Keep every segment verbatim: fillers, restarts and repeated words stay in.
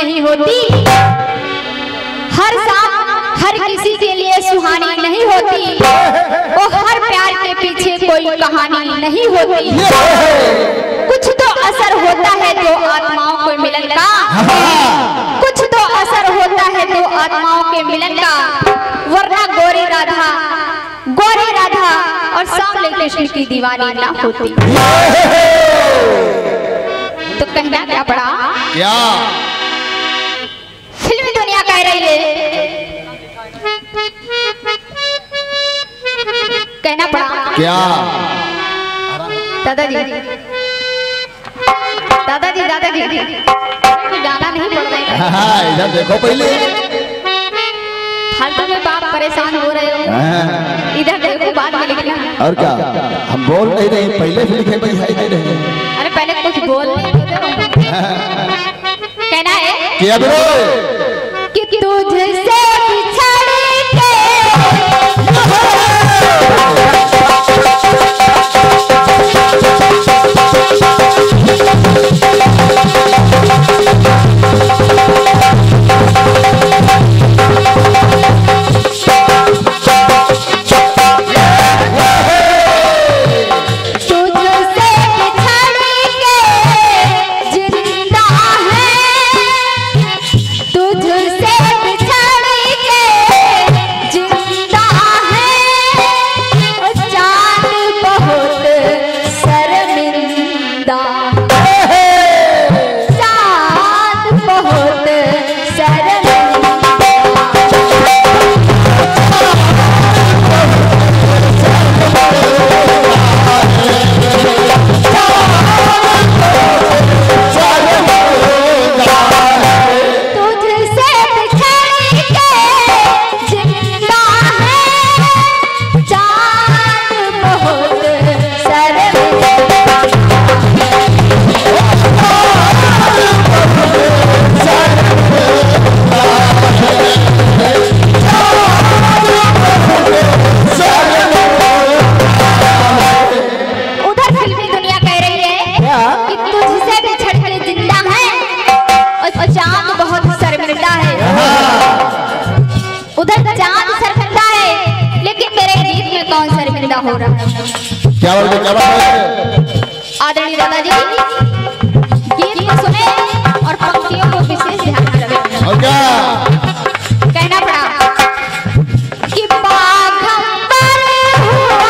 नहीं होती, हर शाम हर किसी के लिए सुहानी नहीं होती, वो हर प्यार के पीछे कोई कहानी नहीं होती। कुछ तो असर होता है तो आत्माओं को मिलन का, कुछ तो असर होता है तो आत्माओं के मिलन का, वरना गोरी राधा गोरी राधा और सांवले कृष्ण की दीवानी ना होती। तो कहना क्या पड़ा? क्या फिल्मी दुनिया कह रही है, कहना पड़ा क्या? दादाजी दादाजी दादाजी कोई गाना नहीं पड़ रहा है। इधर देखो पहले, फालतू में बाप परेशान हो रहे हो, इधर देखो बाद में लिखना। और क्या हम बोल नहीं रहे, पहले से लिखे भाई है रहे। अरे पहले कुछ बोल कहना है क्या बोलो कि तुझसे बिछड़ के हो रहा है। क्या बात है, क्या बात है? आदरणीय दादाजी गीत को सुने और पंक्तियों को विशेष ध्यान में रखें। और क्या कहना पड़ा कि बाघंबर हुआ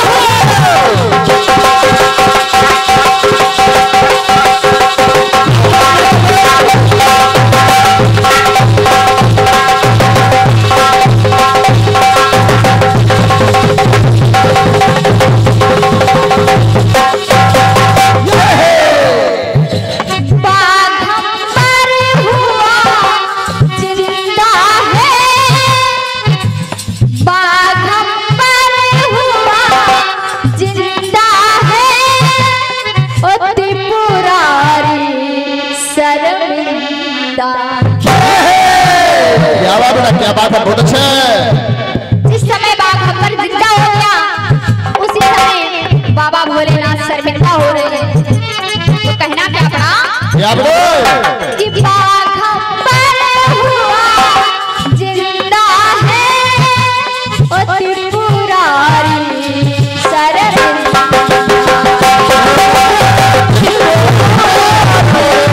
क्या बात है, बहुत अच्छा। जिस समय बाघंबर जिंदा हो गया उसी समय बाबा भोलेनाथ शर्मिंदा हो रहे हैं। तो कहना क्या पड़ा? क्या बोलो कि बाघंबर हुआ जिंदा है और त्रिपुरारी शर्मिंदा।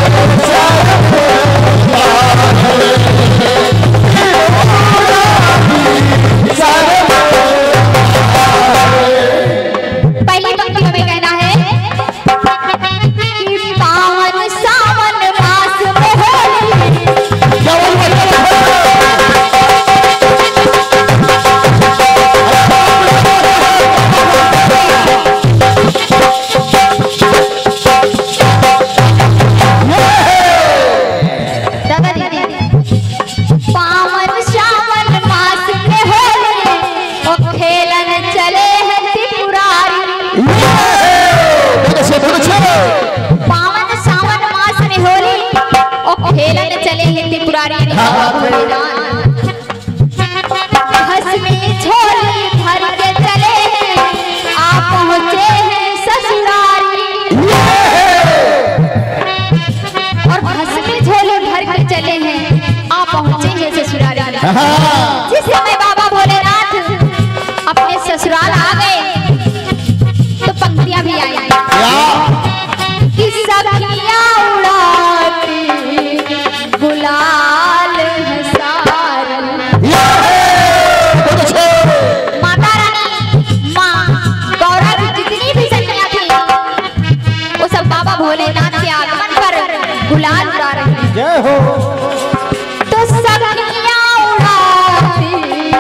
क्या जिस समय बाबा भोलेनाथ अपने ससुराल आ गए तो पंक्तियां भी आई कि सखियां उड़ाती गुलाल है सारन। माता रानी माँ गौरा की जितनी भी सखियां थी वो सब बाबा भोलेनाथ के आगमन पर गुलाल उड़ा रही हैं। जय हो। तो सखियां उड़ाती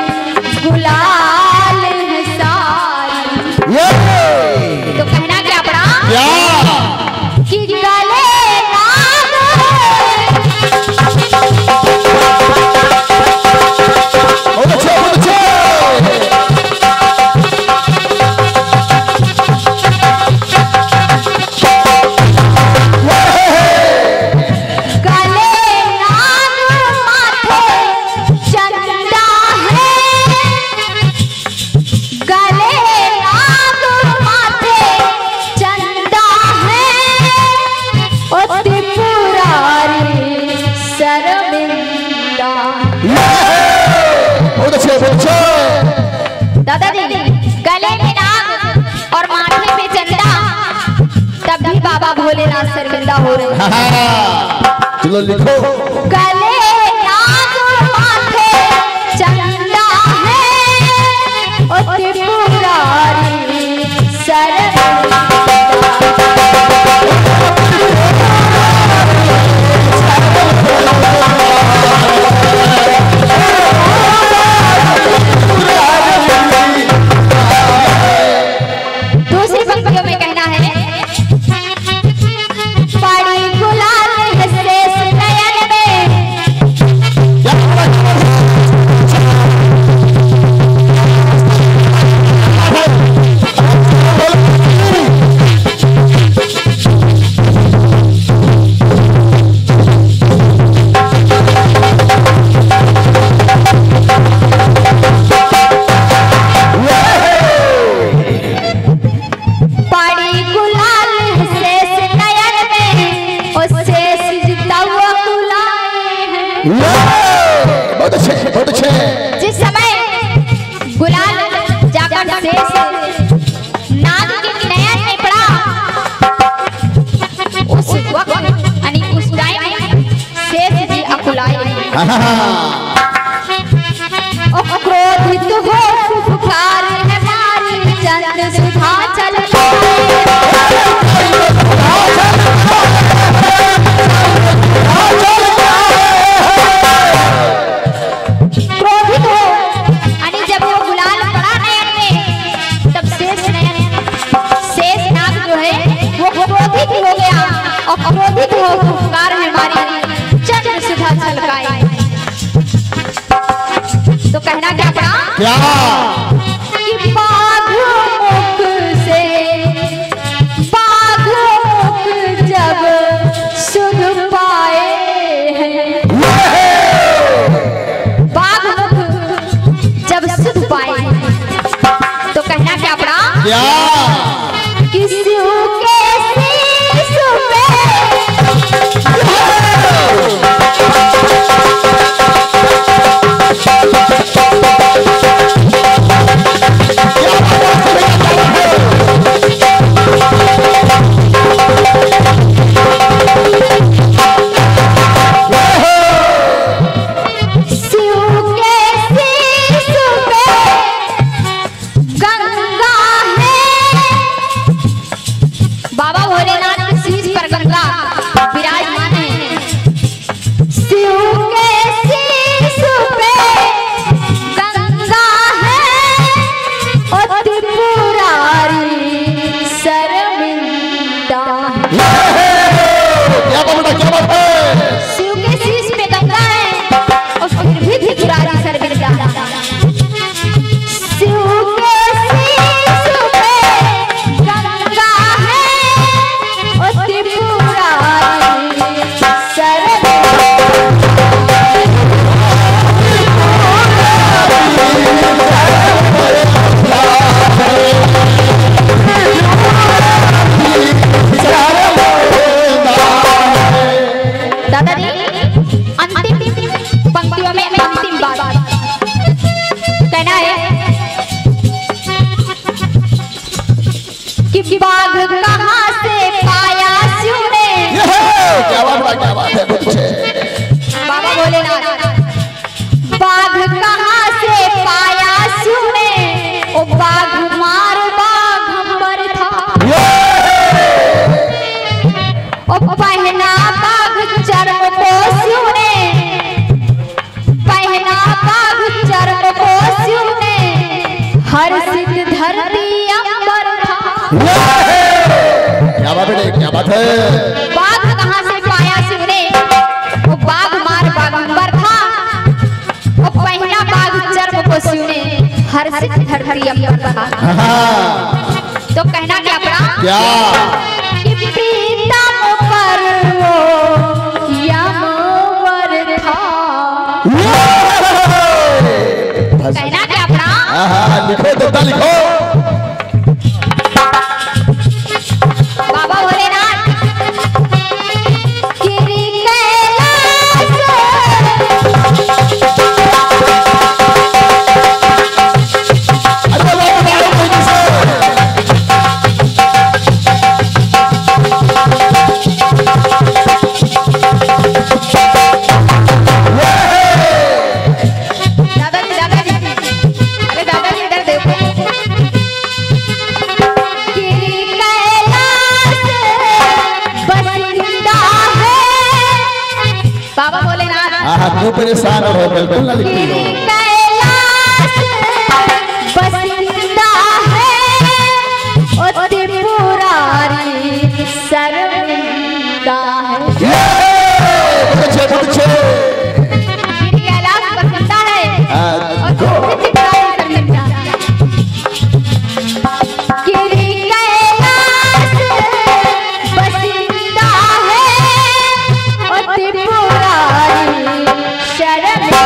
गुलाल है सारन। तो कहना क्या पड़ा कि गले नाग बहुत अच्छे बहुत अच्छे। गले नाग माथे चंदा है। गले नाग माथे चंदा है। ओ त्रिपुरारी शर्मिंदा। बहुत अच्छे बहुत अच्छे। दादाजी गले में नाग और माथे पे चंदा तब भी बाबा भोलेनाथ शर्मिंदा हो रहे हैं। चलो लिखो। गले नाग माथे चंदा है। ओ त्रिपुरारी शर्मिंदा। दूसरी पंक्तियों में कहना है पड़ी गुलाल है शेष नयन में। पड़ी गुलाल है शेष नयन में। ओ शेष जिता हुआ गुलाए हैं। बहुत अच्छे बहुत अच्छे। जिस समय गुलाल जाकर शेष नाग के नयन में पड़ा उस वक्त यानी उस टाइम शेष जी अकुलाए हैं। ओ क्रोधित हो फुफकार है मारी चंद सुधा चल क्रोधित हो यानी जब वो गुलाल पड़ा नयन में तब शेष नयन शेष नाग जो है वो क्रोधित हो गया और क्रोधित हो फुफकार है मारी चंद्र सुधा छलकाए। तो कहना क्या पड़ा क्या कि बाघ मुख से बाघ मुख जब सुन पाए हैं। बाघ मुख जब सुन पाए तो कहना क्या पड़ा क्या कि शिव के शीश पे शिव के शीश पे गंगा है। कि बाघ कहाँ से पाया शिव ने। क्या बात है, क्या बात है, कुछ बाबा भोलेनाथ। बाघ कहाँ से पाया शिव ने, ओ बाघ मार बाघंबर था। ओ पहना बाघ चर्म को शिव ने, पहना बाघ चर्म को शिव ने, हर सिद्ध धरती अंबर था। क्या बात है, क्या बात है। बाघ कहाँ से पाया शिव ने, वो बाघ मार बाघंबर था। वो पहना बाघ चर्म को शिव ने, हर सिद्ध धरती अंबर था। तो कहना क्या पड़ा, क्या कि प्रीतम पर वो यमवर था। कहना क्या पड़ा, लिखो देवता लिखो। बाबा भोलेनाथ। गिरी कैलाश दादाजी, दादाजी, अरे दादाजी इधर देखो। गिरी कैलाश बसिंदा है। बाबा भोलेनाथ। हाँ क्यों परेशान हो, बिल्कुल ना लिखती हो। गिरी कैलाश बसिंदा है, ओ त्रिपुरारी शर्मिंदा है। पूछे पूछे। गिरी कैलाश बसिंदा है और त्रिपुरारी शर्मिंदा है। गिरी कैलाश बसिंदा है और त्रिपुरारी शर्मिंदा।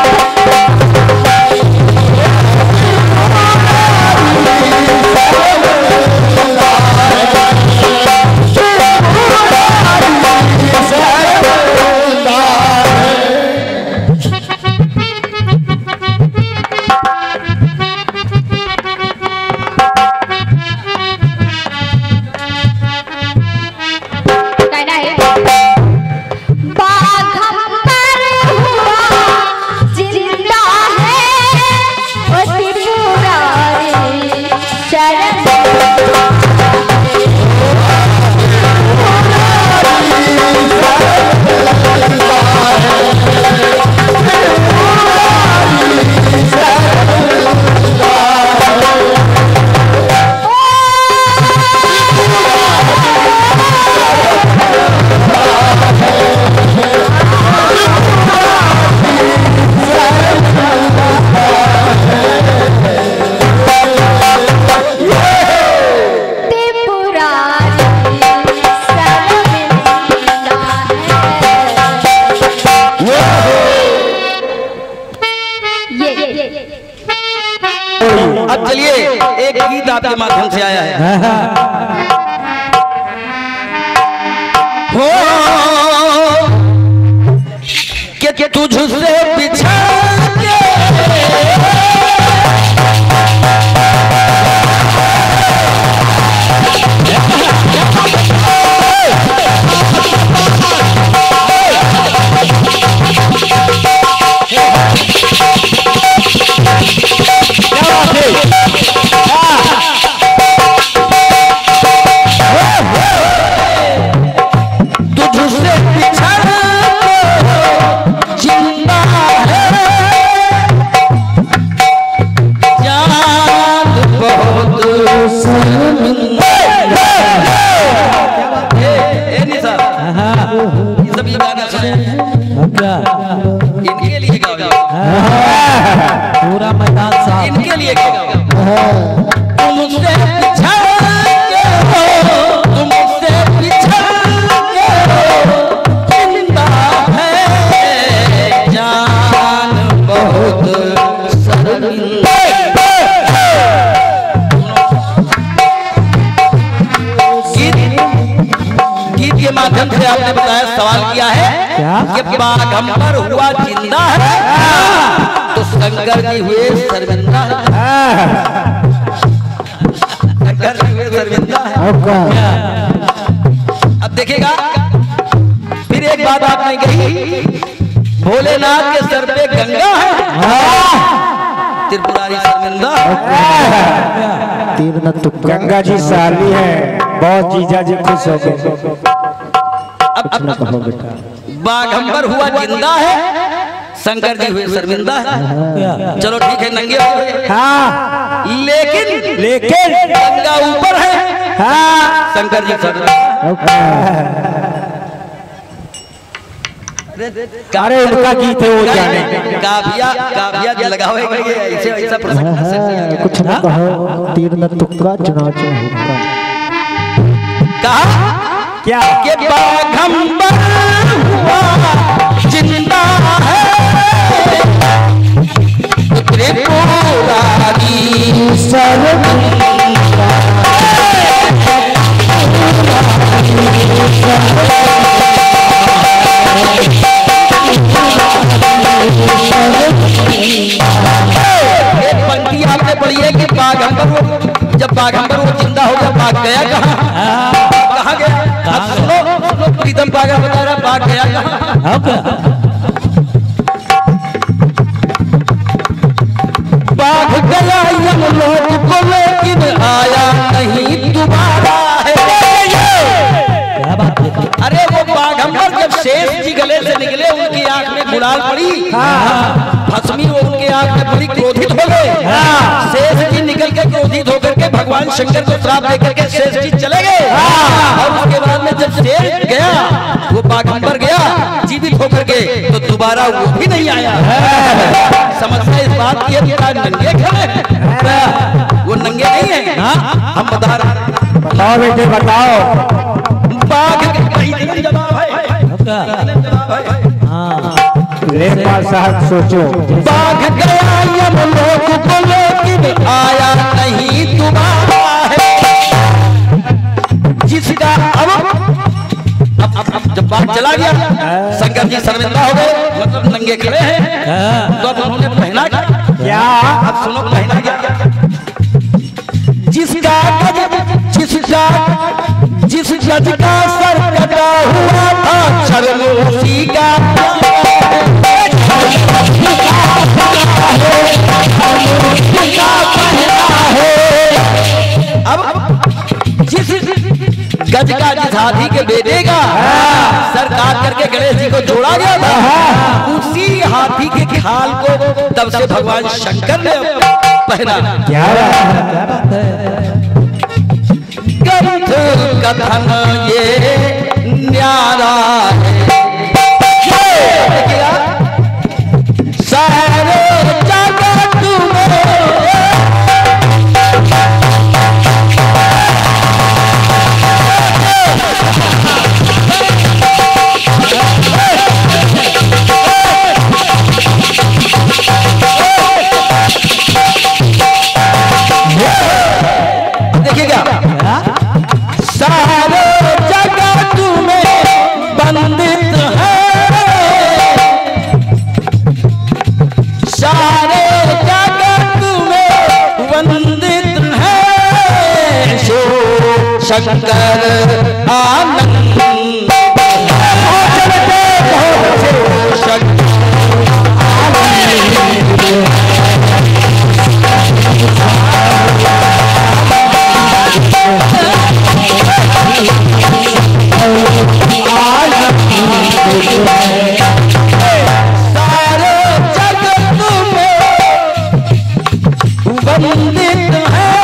कहना है, बाघंबर हुआ जिंदा है, ओ त्रिपुरारी शर्मिंदा। अब चलिए एक गीत आपके माध्यम से आया है। हो के, के तुझसे बिछड़ के तुझसे बिछड़ के जिंदा इनके लिए गाओ, पूरा मैदान साफ इनके लिए गाओ। तुमसे बिछड़ के हो, तुमसे बिछड़ के हो, जिंदा है जान बहुत शर्मिंदा। गीत के माध्यम से आपने बताया, सवाल किया है कि बाघंबर हुआ जिंदा है तो शंकर जी हुए शर्मिंदा है। शंकर जी हुए शर्मिंदा है। अब देखिएगा फिर एक बात आपने कही, भोलेनाथ के सर पे गंगा है, त्रिपुरारी शर्मिंदा। तीर न तुक्का। गंगा जी साली है, बहुत जीजा जी खुश हो गए। अब अब कहो बेटा बाघंबर हुआ जिंदा है, शंकर जी हुए शर्मिंदा है। चलो ठीक है, नंगे हो गए, हाँ लेकिन लेकिन गंगा ऊपर है, हाँ शंकर जी शर्मिंदा। अरे उनका गीत है वो जाने। काव्या काव्या लगावे गई है, ऐसे ऐसा प्रसंग न सजिया गया। कुछ न कहो, तीर न तुक्का, चुनाव चुनाव हुक्का। कहा क्या कि बाघंबर हुआ जिंदा है, त्रिपुरारी शर्मिंदा। एक पंक्ति आपने पढ़ी है कि बाघंबर वो, जब बाघंबर वो जिंदा हो गया, बाघ गया कहाँ? कहाँ गया? अब सुनो सुनो, प्रीतम बाघा बता रहा, बाघ गया कहाँ? बाघ गया यमलोक को, लेकिन आया नहीं दोबारा है। अरे वो बाघंबर जब शेष जी गले से निकले, उनकी आंख में गुलाल पड़ी, भस्मी वो उनके आंख में बड़ी क्रोधित हो गए। शेष जी निकल के क्रोधित होकर के भगवान शंकर को श्राप देकर के शेष जी चले गए। और उसके बाद में जब शेष गया, वो बाघंबर गया जीवित होकर के, तो दोबारा वो भी नहीं आया। समस्या इस बात की है कि नंगे खड़े हैं, वो नंगे नहीं है। हम बता रहे हैं, बताओ बेटे बताओ। बाघ के कई जवाब है, लेखपाल साहब सोचो। बाघ गया यमलोक को, लेकिन आया नहीं दोबारा है। जिसका अब अब अब जब बाघ चला गया, शंकर जी शर्मिंदा हो गए, मतलब नंगे खड़े हैं। तो अब उन्होंने पहना क्या? अब सुनो पहना क्या? जिसका गज जिसका जिस गज का सर कटा हुआ था, शर्म उसी का। अब जिस गज का, जिस हाथी के बेटे का सर काट करके गणेश जी को जोड़ा गया था, उसी हाथी के खाल को तब से भगवान शंकर ने पहना। क्या बात है? ग्रंथ कथन ये न्यारा है, सारे जगत में देखिएगा, सारे जगत में बंदित है, सारे जगत में वंदित है, सो शंकर आनंद शंकर सारे जगत में वंदित है,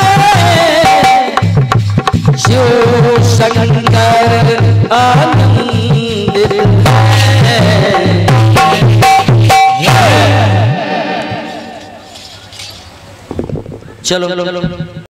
शिव शंकर आनंदित है। चलो चलो